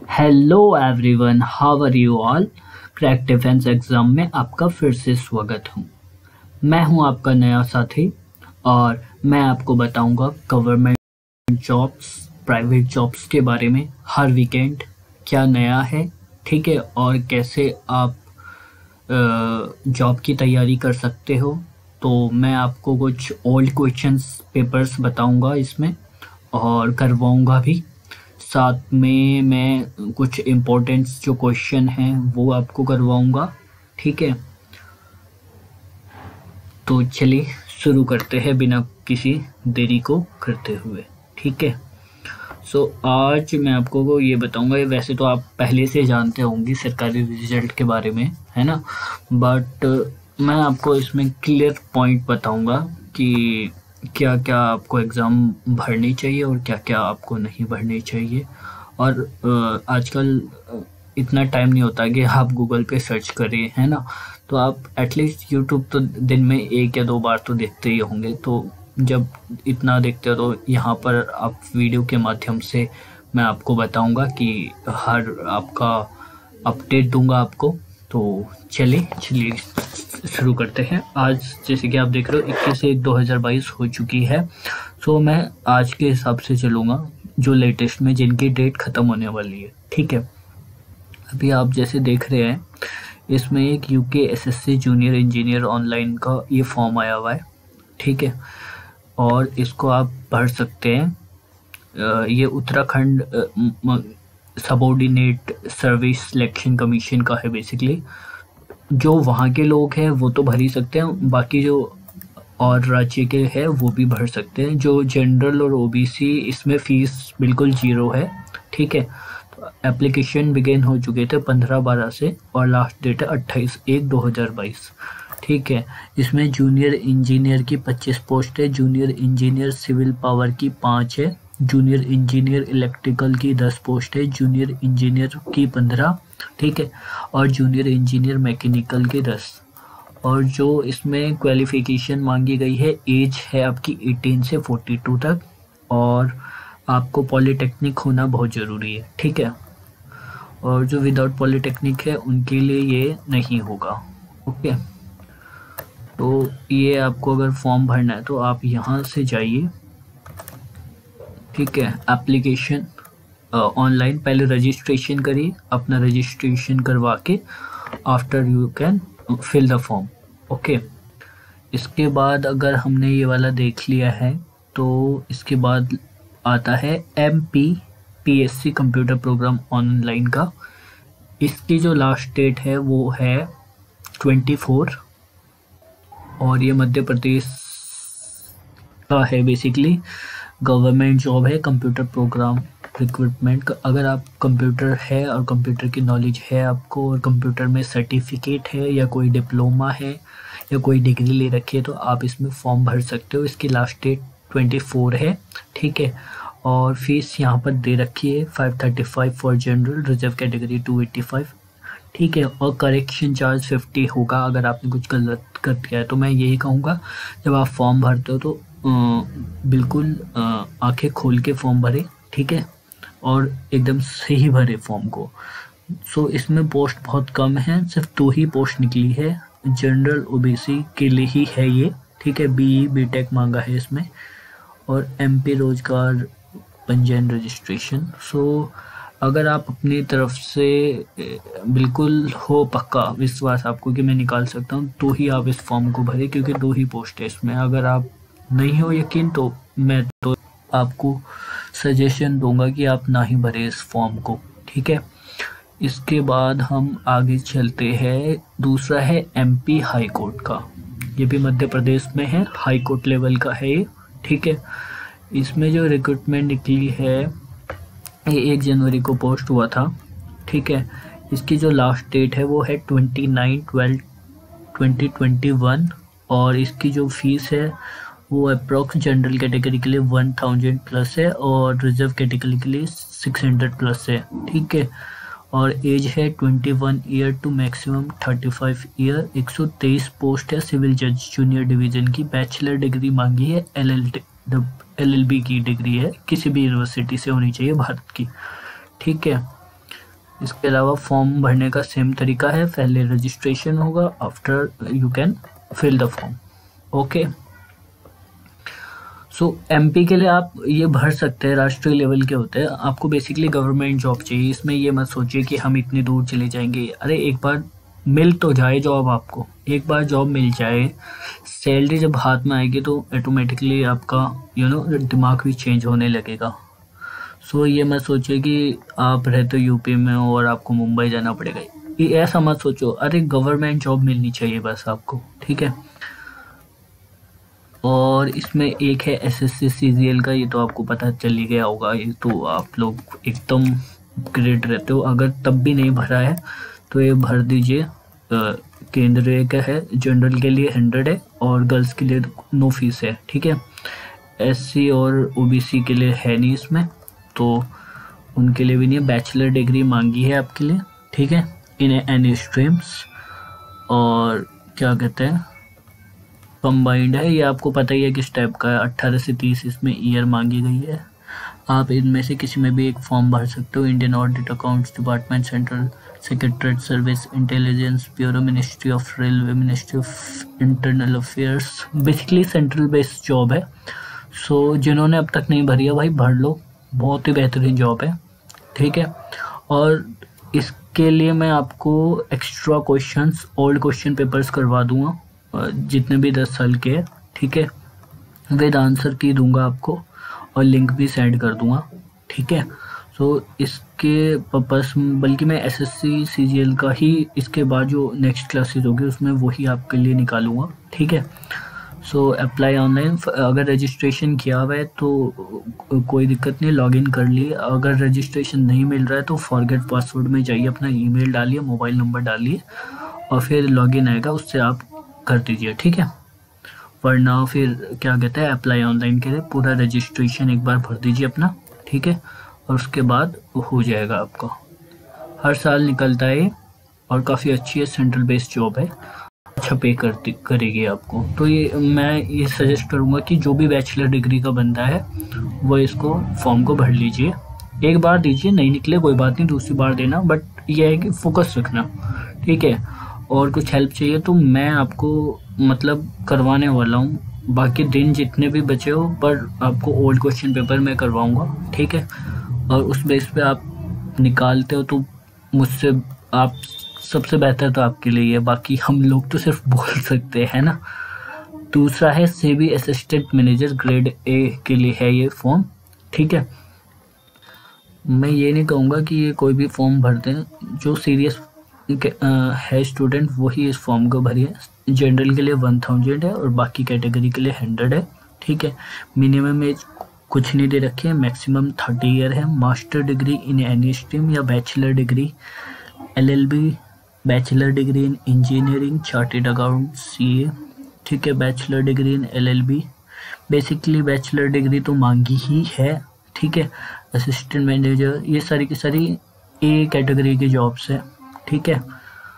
Hello everyone, how are you all. Crack defence exam में आपका फिर से स्वागत हूँ। मैं हूँ आपका नया साथी और मैं आपको बताऊँगा गवर्नमेंट जॉब्स, प्राइवेट जॉब्स के बारे में हर वीकेंड क्या नया है, ठीक है, और कैसे आप जॉब की तैयारी कर सकते हो। तो मैं आपको कुछ ओल्ड क्वेश्चंस पेपर्स बताऊँगा इसमें और करवाऊँगा भी। साथ में मैं कुछ इम्पोर्टेंट्स जो क्वेश्चन हैं वो आपको करवाऊँगा, ठीक है। तो चलिए शुरू करते हैं बिना किसी देरी को करते हुए, ठीक है। आज मैं आपको ये बताऊंगा, वैसे तो आप पहले से जानते होंगे सरकारी रिजल्ट के बारे में, है ना, बट मैं आपको इसमें क्लियर पॉइंट बताऊंगा कि क्या क्या आपको एग्ज़ाम भरनी चाहिए और क्या क्या आपको नहीं भरनी चाहिए। और आजकल इतना टाइम नहीं होता कि आप गूगल पे सर्च करें, है ना, तो आप एटलीस्ट यूट्यूब तो दिन में 1 या 2 बार तो देखते ही होंगे। तो जब इतना देखते हो तो यहाँ पर आप वीडियो के माध्यम से मैं आपको बताऊंगा कि हर आपका अपडेट दूंगा आपको। तो चलिए शुरू करते हैं। आज जैसे कि आप देख रहे हो 21/1/2022 हो चुकी है। मैं आज के हिसाब से चलूँगा जो लेटेस्ट में जिनकी डेट ख़त्म होने वाली है, ठीक है। अभी आप जैसे देख रहे हैं इसमें एक UK SSC junior engineer online का ये फॉर्म आया हुआ है, ठीक है, और इसको आप भर सकते हैं। ये Uttarakhand subordinate service selection commission का है। बेसिकली जो वहाँ के लोग हैं वो तो भर ही सकते हैं, बाकी जो और राज्य के हैं वो भी भर सकते हैं। जो जनरल और ओबीसी, इसमें फ़ीस बिल्कुल ज़ीरो है, ठीक है। तो एप्लीकेशन बिगिन हो चुके थे 15/12 से और लास्ट डेट है 28/1/2022, ठीक है। इसमें जूनियर इंजीनियर की 25 पोस्ट है, जूनियर इंजीनियर सिविल पावर की 5 है, जूनियर इंजीनियर इलेक्ट्रिकल की 10 पोस्ट है, जूनियर इंजीनियर की 15, ठीक है, और जूनियर इंजीनियर मैकेनिकल के 10। और जो इसमें क्वालिफ़िकेशन मांगी गई है, एज है आपकी 18 से 42 तक, और आपको पॉलीटेक्निक होना बहुत ज़रूरी है, ठीक है। और जो विदाउट पॉलीटेक्निक है उनके लिए ये नहीं होगा, ओके। तो ये आपको अगर फॉर्म भरना है तो आप यहाँ से जाइए, ठीक है। एप्लीकेशन ऑनलाइन पहले रजिस्ट्रेशन करिए, अपना रजिस्ट्रेशन करवा के after you can fill the form, okay. इसके बाद अगर हमने ये वाला देख लिया है तो इसके बाद आता है MPPSC कंप्यूटर प्रोग्राम ऑनलाइन का। इसकी जो लास्ट डेट है वो है 24, और ये मध्य प्रदेश का है। बेसिकली गवर्नमेंट जॉब है, कंप्यूटर प्रोग्राम रिक्रूटमेंट का। अगर आप कंप्यूटर है और कंप्यूटर की नॉलेज है आपको, और कंप्यूटर में सर्टिफिकेट है या कोई डिप्लोमा है या कोई डिग्री ले रखी है तो आप इसमें फॉर्म भर सकते हो। इसकी लास्ट डेट 24 है, ठीक है। और फीस यहाँ पर दे रखी है 535 फॉर जनरल, रिजर्व कैटेगरी 285, ठीक है। और करेक्शन चार्ज 50 होगा अगर आपने कुछ गलत कर दिया है। तो मैं यही कहूँगा जब आप फॉर्म भरते हो तो बिल्कुल आंखें खोल के फॉर्म भरें, ठीक है, और एकदम सही भरे फॉर्म को। इसमें पोस्ट बहुत कम है, सिर्फ 2 ही पोस्ट निकली है, जनरल ओबीसी के लिए ही है ये, ठीक है। BE BTech मांगा है इसमें, और MP रोजगार पंजीयन रजिस्ट्रेशन। अगर आप अपनी तरफ से बिल्कुल हो पक्का विश्वास आपको कि मैं निकाल सकता हूँ तो ही आप इस फॉर्म को भरें, क्योंकि 2 ही पोस्ट है इसमें। अगर आप नहीं हो यकीन तो मैं तो आपको सजेशन दूंगा कि आप ना ही भरें इस फॉर्म को, ठीक है। इसके बाद हम आगे चलते हैं। दूसरा है MP हाई कोर्ट का, ये भी मध्य प्रदेश में है, हाई कोर्ट लेवल का है ये, ठीक है। इसमें जो रिक्रूटमेंट निकली है ये 1 जनवरी को पोस्ट हुआ था, ठीक है। इसकी जो लास्ट डेट है वो है 29/12/2021, और इसकी जो फीस है वो अप्रॉक्स जनरल कैटेगरी के लिए 1000 प्लस है और रिजर्व कैटेगरी के लिए 600 प्लस है, ठीक है। और एज है 21 year to maximum 35 year. 123 post है सिविल जज जूनियर डिवीज़न की। बैचलर डिग्री मांगी है, LLB की डिग्री है, किसी भी यूनिवर्सिटी से होनी चाहिए भारत की, ठीक है। इसके अलावा फॉर्म भरने का सेम तरीका है, पहले रजिस्ट्रेशन होगा, after you can fill the form. Okay, so MP के लिए आप ये भर सकते हैं, राष्ट्रीय लेवल के होते हैं। आपको बेसिकली गवर्नमेंट जॉब चाहिए, इसमें ये मत सोचिए कि हम इतनी दूर चले जाएंगे। अरे एक बार मिल तो जाए जॉब, आपको एक बार जॉब मिल जाए, सैलरी जब हाथ में आएगी तो ऑटोमेटिकली आपका दिमाग भी चेंज होने लगेगा। सो ये मत सोचिए कि आप रहते हो यूपी में और आपको मुंबई जाना पड़ेगा, ये ऐसा मत सोचो। अरे गवर्नमेंट जॉब मिलनी चाहिए बस आपको, ठीक है। और इसमें एक है एसएससी सीजीएल का, ये तो आपको पता चल ही गया होगा, ये तो आप लोग एकदम ग्रेट रहते हो। अगर तब भी नहीं भरा है तो ये भर दीजिए। केंद्रीय का है, जनरल के लिए 100 है और गर्ल्स के लिए नो फीस है, ठीक है। एससी और ओबीसी के लिए है नहीं इसमें, तो उनके लिए भी नहीं है। बैचलर डिग्री मांगी है आपके लिए, ठीक है, इन एनी स्ट्रीम्स। और क्या कहते हैं, कंबाइंड है, ये आपको पता ही है किस टाइप का है। 18 से 30 इसमें ईयर मांगी गई है। आप इनमें से किसी में भी एक फॉर्म भर सकते हो। Indian audit accounts department, central secretariat service, intelligence bureau, ministry of railway, ministry of internal affairs. Basically central based job है। सो जिन्होंने अब तक नहीं भरी है भाई भर लो, बहुत ही बेहतरीन जॉब है, ठीक है। और इसके लिए मैं आपको extra questions, old question papers करवा दूंगा, जितने भी 10 साल के हैं, ठीक है, विद आंसर की दूंगा आपको और लिंक भी सेंड कर दूंगा, ठीक है। सो इसके पर्पस, बल्कि मैं एसएससी सीजीएल का ही इसके बाद जो नेक्स्ट क्लासेस होगी उसमें वही आपके लिए निकालूंगा, ठीक है। सो अप्लाई ऑनलाइन, अगर रजिस्ट्रेशन किया हुआ है तो कोई दिक्कत नहीं, लॉगिन कर लिए। अगर रजिस्ट्रेशन नहीं मिल रहा है तो फॉरगेट पासवर्ड में जाइए, अपना ईमेल डालिए, मोबाइल नंबर डालिए और फिर लॉगिन आएगा, उससे आप कर दीजिए, ठीक है। वरना फिर क्या कहते हैं, अप्लाई ऑनलाइन के लिए पूरा रजिस्ट्रेशन एक बार भर दीजिए अपना, ठीक है, और उसके बाद हो जाएगा आपका। हर साल निकलता है और काफ़ी अच्छी है, सेंट्रल बेस्ड जॉब है, अच्छा पे करेगी आपको। तो ये मैं ये सजेस्ट करूँगा कि जो भी बैचलर डिग्री का बंदा है वो इसको फॉर्म को भर लीजिए। एक बार दीजिए, नहीं निकले कोई बात नहीं, दूसरी बार देना, बट ये है कि फोकस रखना, ठीक है। और कुछ हेल्प चाहिए तो मैं आपको मतलब करवाने वाला हूँ, बाकी दिन जितने भी बचे हो, पर आपको ओल्ड क्वेश्चन पेपर मैं करवाऊँगा, ठीक है। और उस बेस पे आप निकालते हो तो मुझसे आप सबसे बेहतर तो आपके लिए है, बाकी हम लोग तो सिर्फ बोल सकते हैं ना। दूसरा है SEBI assistant manager grade A के लिए है ये फॉर्म, ठीक है। मैं ये नहीं कहूँगा कि ये कोई भी फॉर्म भरते हैं, जो सीरियस है स्टूडेंट वही इस फॉर्म को भरिए। जनरल के लिए 1000 है और बाकी कैटेगरी के लिए 100 है, ठीक है। मिनिमम एज कुछ नहीं दे रखी है, मैक्सिमम 30 ईयर है। Master degree in any stream या bachelor degree LLB, bachelor degree in engineering, chartered account CA, ठीक है। Bachelor degree in LLB, basically bachelor degree तो मांगी ही है, ठीक है। असिस्टेंट मैनेजर, ये सारी की सारी ए कैटेगरी की जॉब्स है, ठीक है।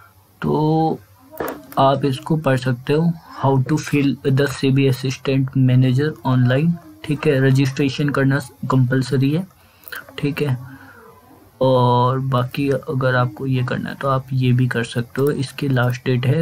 तो आप इसको पढ़ सकते हो, how to fill the SEBI assistant manager online, ठीक है। रजिस्ट्रेशन करना कंपलसरी है, ठीक है। और बाकी अगर आपको ये करना है तो आप ये भी कर सकते हो। इसकी लास्ट डेट है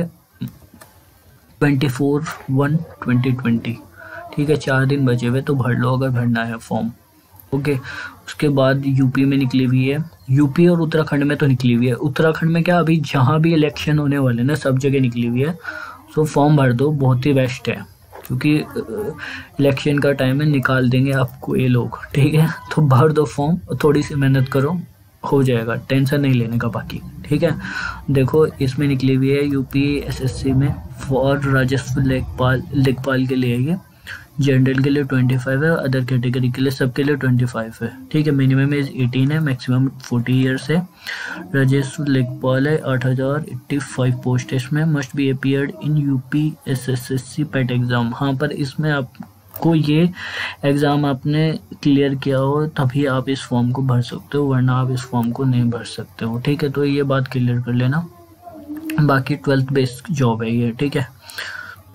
24/1/2020, ठीक है। 4 दिन बचे हुए तो भर लो अगर भरना है फॉर्म, ओके। उसके बाद यूपी में निकली हुई है, यूपी और उत्तराखंड में तो निकली हुई है। उत्तराखंड में क्या, अभी जहाँ भी इलेक्शन होने वाले ना सब जगह निकली हुई है। सो फॉर्म भर दो, बहुत ही बेस्ट है, क्योंकि इलेक्शन का टाइम है, निकाल देंगे आपको ये लोग, ठीक है। तो भर दो फॉर्म, थोड़ी सी मेहनत करो, हो जाएगा, टेंशन नहीं लेने का बाकी, ठीक है। देखो इसमें निकली हुई है यूपी एसएससी में फॉर राजस्व लेखपाल के लिए ये जनरल के लिए 25 है, अदर कैटेगरी के लिए सबके लिए 25 है, ठीक है। मिनिमम एज 18 है, मैक्सिमम 40 ईयर्स है। राजस्व लेखपाल है, 8085 पोस्ट है इसमें। Must be appeared in UP SSC PET exam, हाँ पर इसमें आपको ये एग्ज़ाम आपने क्लियर किया हो तभी आप इस फॉर्म को भर सकते हो, वरना आप इस फॉर्म को नहीं भर सकते हो, ठीक है। तो ये बात क्लियर कर लेना। बाकी 12th बेस्ड जॉब है ये, ठीक है।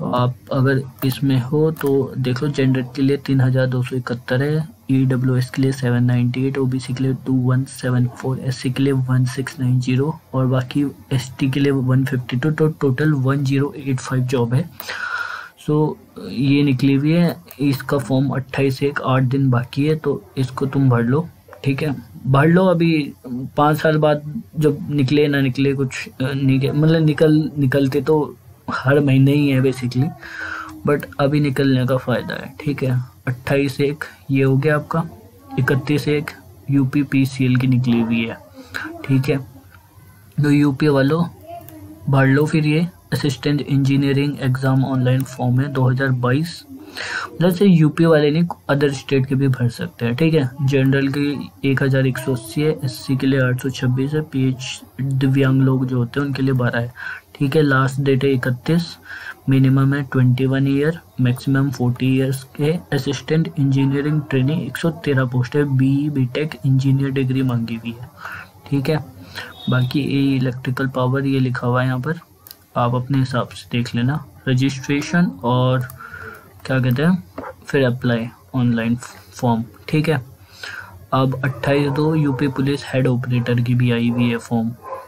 आप अगर इसमें हो तो देख लो, जेंडर के लिए 3271 है, EWS के लिए 798, OBC के लिए 2174, SC के लिए 1690 और बाकी ST के लिए 152, तो टोटल 1085 जॉब है। सो ये निकली हुई है, इसका फॉर्म 28/1 8 दिन बाकी है, तो इसको तुम भर लो। ठीक है, भर लो। अभी 5 साल बाद जब निकले ना निकले कुछ मतलब निकलते तो हर महीने ही है बेसिकली, बट अभी निकलने का फ़ायदा है। ठीक है, 28/1 ये हो गया आपका, 31/1 UP PCL की निकली हुई है। ठीक है, तो UP वालों भर लो फिर ये assistant engineering exam online form है 2022। मतलब से UP वाले नहीं, अदर स्टेट के भी भर सकते हैं। ठीक है, जनरल की 1180 है, SC के लिए 826 है, PH दिव्यांग लोग जो होते हैं उनके लिए 12 है। ठीक है, लास्ट डेट है 31, मिनिमम है 21 ईयर, मैक्सिमम 40 ईयर्स के। असिस्टेंट इंजीनियरिंग ट्रेनिंग 113 पोस्ट है, BE BTech इंजीनियर डिग्री मांगी हुई है। ठीक है, बाकी इलेक्ट्रिकल पावर ये लिखा हुआ है यहाँ पर, आप अपने हिसाब से देख लेना। रजिस्ट्रेशन और क्या कहते हैं फिर अप्लाई ऑनलाइन फॉर्म। ठीक है, अब 28/2 UP पुलिस हेड ऑपरेटर की भी आई हुई है फॉर्म।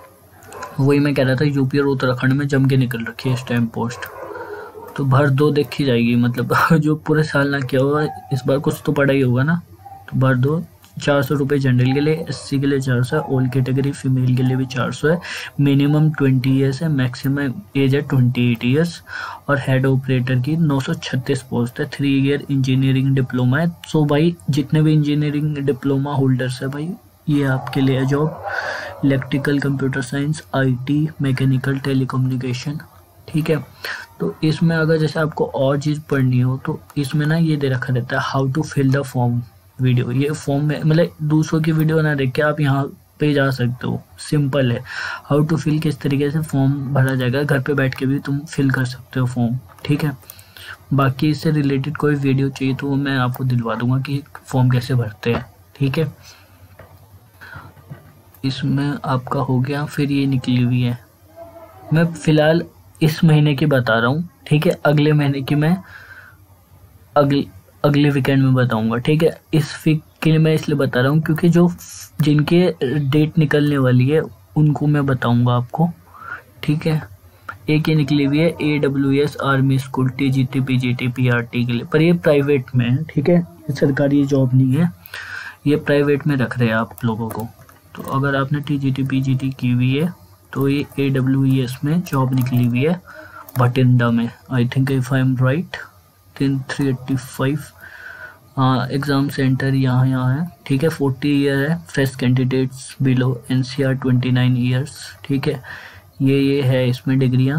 वही मैं कह रहा था, UP और उत्तराखंड में जम के निकल रखी है इस टाइम पोस्ट, तो भर दो, देखी जाएगी। मतलब जो पूरे साल ना किया होगा इस बार कुछ तो पड़ा ही होगा ना, तो भर दो। 400 रुपये जनरल के लिए, SC के लिए 400 है, ऑल कैटेगरी फीमेल के लिए भी 400 है, मिनिमम 20 ईयर्स है, मैक्सिमम एज है 28 ईयर्स। और हेड ऑपरेटर की 936 पोस्ट है, 3 ईयर इंजीनियरिंग डिप्लोमा है। सो भाई जितने भी इंजीनियरिंग डिप्लोमा होल्डर्स है भाई, ये आपके लिए है job. Electrical, computer science, IT, mechanical, telecommunication. ठीक है, तो इसमें अगर जैसे आपको और चीज़ पढ़नी हो तो इसमें ना ये दे रखा रहता है, how to fill the form video. ये फॉर्म में मतलब दूसरों की वीडियो ना देख के आप यहाँ पे जा सकते हो, सिंपल है। हाउ टू फिल किस तरीके से फॉर्म भरा जाएगा, घर पे बैठ के भी तुम फिल कर सकते हो फॉर्म। ठीक है, बाकी इससे रिलेटेड कोई वीडियो चाहिए तो मैं आपको दिलवा दूंगा कि फॉर्म कैसे भरते हैं। ठीक है, इसमें आपका हो गया। फिर ये निकली हुई है, मैं फ़िलहाल इस महीने की बता रहा हूँ। ठीक है, अगले महीने की मैं अगले वीकेंड में बताऊंगा। ठीक है, इस वीक के लिए मैं इसलिए बता रहा हूँ क्योंकि जो जिनके डेट निकलने वाली है उनको मैं बताऊंगा आपको। ठीक है, एक ये निकली हुई है AWS army school TGT PGT PRT के लिए, पर ये प्राइवेट में है। ठीक है, ये सरकारी जॉब नहीं है, ये प्राइवेट में रख रहे हैं आप लोगों को। तो अगर आपने TGT PGT की हुई है तो ये AWS में जॉब निकली हुई है भटिंडा में, I think if I am right, 385। हाँ, एग्ज़ाम सेंटर यहाँ है। ठीक है, 40 ईयर है, fresh candidates below NCR 29 years. ठीक है, ये है इसमें डिग्रियाँ।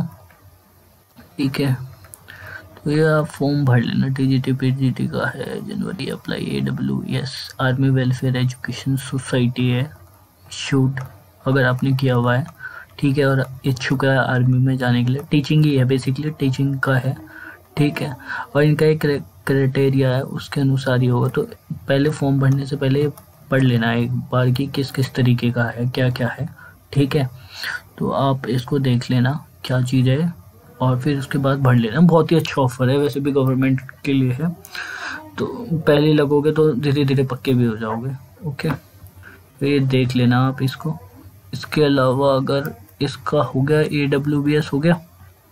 ठीक है, तो ये आप फॉर्म भर लेना। TGT PGT का है, जनवरी apply. AWS army welfare education society है, शूट अगर आपने किया हुआ है। ठीक है, और इच्छुक है आर्मी में जाने के लिए, टीचिंग ही है बेसिकली, टीचिंग का है। ठीक है, और इनका एक क्राइटेरिया है, उसके अनुसार ही होगा। तो पहले फॉर्म भरने से पहले पढ़ लेना एक बार कि किस किस तरीके का है, क्या क्या है। ठीक है, तो आप इसको देख लेना क्या चीज़ है और फिर उसके बाद भर लेना। बहुत ही अच्छा ऑफर है, वैसे भी गवर्नमेंट के लिए है, तो पहले लगोगे तो धीरे धीरे पक्के भी हो जाओगे। ओके, तो ये देख लेना आप इसको। इसके अलावा अगर इसका हो गया, AWS हो गया।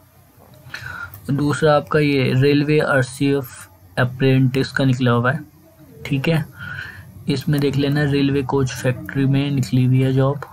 दूसरा आपका ये रेलवे RCF अप्रेंटिस का निकला हुआ है। ठीक है, इसमें देख लेना, रेलवे कोच फैक्ट्री में निकली हुई है जॉब।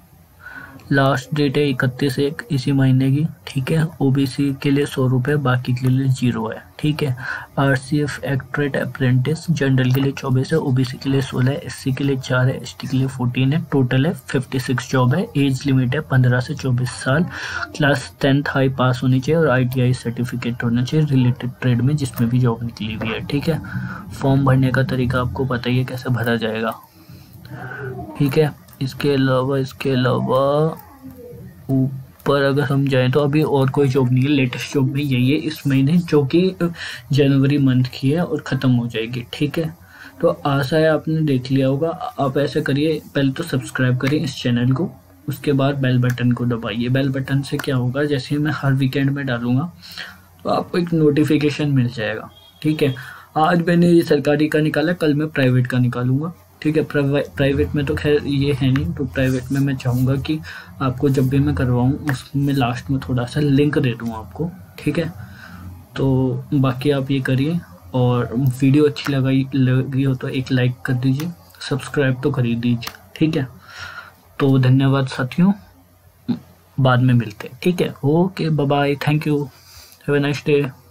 लास्ट डेट है 31/1 इसी महीने की। ठीक है, OBC के लिए 100 रुपये, बाकी के लिए 0 है। ठीक है, RCF एक्ट्रेट अप्रेंटिस जनरल के लिए 24 है, OBC के लिए 16 है, SC के लिए 4 है, ST के लिए 14 है। टोटल है 56 जॉब है। एज लिमिट है 15 से 24 साल। क्लास 10th हाई पास होनी चाहिए और ITI सर्टिफिकेट होना चाहिए रिलेटेड ट्रेड में जिसमें भी जॉब निकली हुई है। ठीक है, फॉर्म भरने का तरीका आपको पता ही है कैसे भरा जाएगा। ठीक है, इसके अलावा ऊपर अगर हम जाएं तो अभी और कोई जॉब नहीं है। लेटेस्ट जॉब में यही है इस महीने, जो कि जनवरी मंथ की है और ख़त्म हो जाएगी। ठीक है, तो आशा है आपने देख लिया होगा। आप ऐसे करिए, पहले तो सब्सक्राइब करिए इस चैनल को, उसके बाद बेल बटन को दबाइए। बेल बटन से क्या होगा, जैसे ही मैं हर वीकेंड में डालूंगा तो आपको एक नोटिफिकेशन मिल जाएगा। ठीक है, आज मैंने ये सरकारी का निकाला, कल मैं प्राइवेट का निकालूंगा। ठीक है, प्राइवेट में तो खैर ये है नहीं, तो प्राइवेट में मैं चाहूँगा कि आपको जब भी मैं करवाऊँ उसमें लास्ट में थोड़ा सा लिंक दे दूँ आपको। ठीक है, तो बाकी आप ये करिए, और वीडियो अच्छी लगी हो तो एक लाइक कर दीजिए, सब्सक्राइब तो कर ही दीजिए। ठीक है, तो धन्यवाद साथियों, बाद में मिलते हैं। ठीक है, okay, bye bye, thank you, have a nice day.